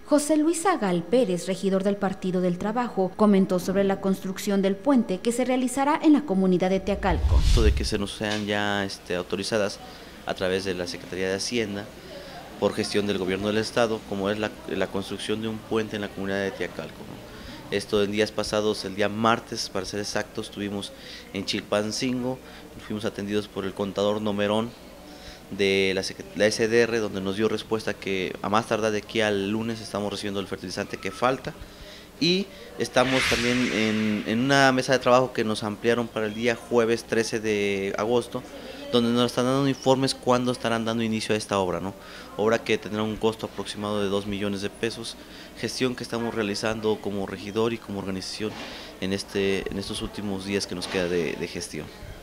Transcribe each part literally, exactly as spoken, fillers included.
José Luis Zagal Pérez, regidor del Partido del Trabajo, comentó sobre la construcción del puente que se realizará en la comunidad de Teacalco. De que se nos sean ya este, autorizadas a través de la Secretaría de Hacienda por gestión del Gobierno del Estado, como es la, la construcción de un puente en la comunidad de Teacalco, ¿no? Esto en días pasados, el día martes, para ser exactos, estuvimos en Chilpancingo, fuimos atendidos por el contador Nomerón de la, la S D R, donde nos dio respuesta que a más tardar de aquí al lunes estamos recibiendo el fertilizante que falta, y estamos también en, en una mesa de trabajo que nos ampliaron para el día jueves trece de agosto, donde nos están dando informes cuándo estarán dando inicio a esta obra, ¿no? Obra que tendrá un costo aproximado de dos millones de pesos, gestión que estamos realizando como regidor y como organización en, este, en estos últimos días que nos queda de, de gestión.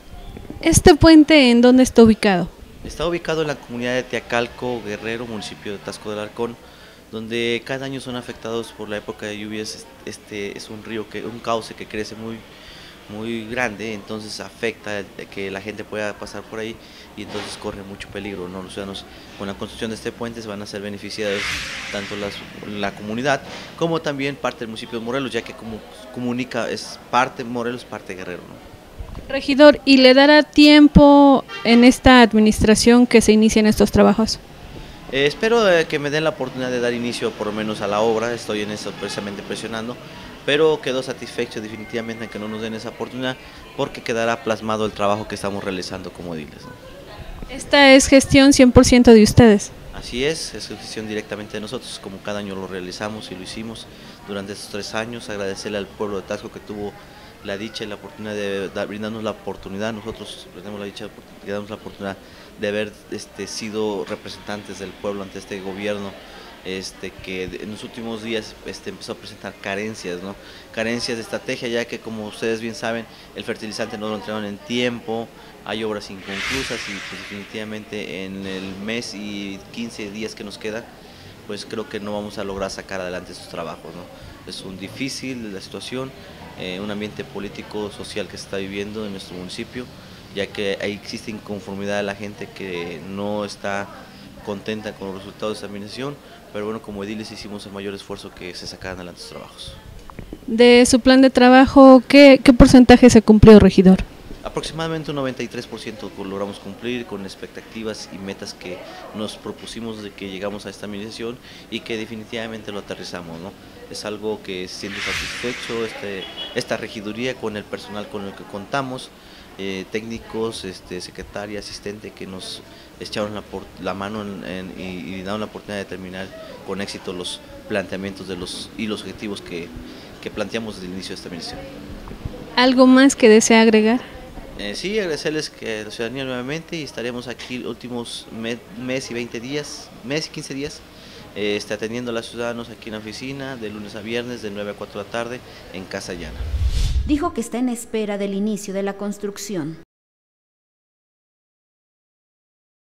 ¿Este puente en dónde está ubicado? Está ubicado en la comunidad de Teacalco, Guerrero, municipio de Taxco del Halcón, donde cada año son afectados por la época de lluvias. Este es un río, que, un cauce que crece muy, muy grande, entonces afecta que la gente pueda pasar por ahí y entonces corre mucho peligro, ¿no? Los ciudadanos con la construcción de este puente se van a ser beneficiados tanto las, la comunidad como también parte del municipio de Morelos, ya que como comunica es parte Morelos, parte Guerrero, ¿no? Regidor, ¿y le dará tiempo en esta administración que se inicien estos trabajos? Eh, espero eh, que me den la oportunidad de dar inicio por lo menos a la obra, estoy en eso precisamente presionando, pero quedo satisfecho definitivamente en que no nos den esa oportunidad porque quedará plasmado el trabajo que estamos realizando como ediles, ¿no? Esta es gestión cien por ciento de ustedes. Así es, es gestión directamente de nosotros, como cada año lo realizamos y lo hicimos durante estos tres años, agradecerle al pueblo de Taxco que tuvo la dicha y la oportunidad de dar, brindarnos la oportunidad, nosotros tenemos la dicha de darnos la oportunidad de haber este, sido representantes del pueblo ante este gobierno, este, que en los últimos días este, empezó a presentar carencias, ¿no? Carencias de estrategia, ya que como ustedes bien saben, el fertilizante no lo entregaron en tiempo, hay obras inconclusas y pues, definitivamente en el mes y quince días que nos quedan, pues creo que no vamos a lograr sacar adelante estos trabajos, ¿no? Es un difícil la situación, eh, un ambiente político, social que se está viviendo en nuestro municipio, ya que ahí existe inconformidad de la gente que no está contenta con los resultados de esta administración, pero bueno, como ediles hicimos el mayor esfuerzo que se sacaran adelante estos trabajos. De su plan de trabajo, ¿qué, qué porcentaje se cumplió, regidor? Aproximadamente un noventa y tres por ciento logramos cumplir con expectativas y metas que nos propusimos de que llegamos a esta administración y que definitivamente lo aterrizamos, ¿no? Es algo que se siente satisfecho este, esta regiduría con el personal con el que contamos, eh, técnicos, este, secretaria, asistente que nos echaron la, por, la mano en, en, y, y dieron la oportunidad de terminar con éxito los planteamientos de los, y los objetivos que, que planteamos desde el inicio de esta administración. ¿Algo más que desea agregar? Eh, sí, agradecerles que la ciudadanía nuevamente y estaremos aquí los últimos mes, mes y veinte días, mes y quince días, eh, este, atendiendo a los ciudadanos aquí en la oficina de lunes a viernes de nueve a cuatro de la tarde en Casa Llana. Dijo que está en espera del inicio de la construcción.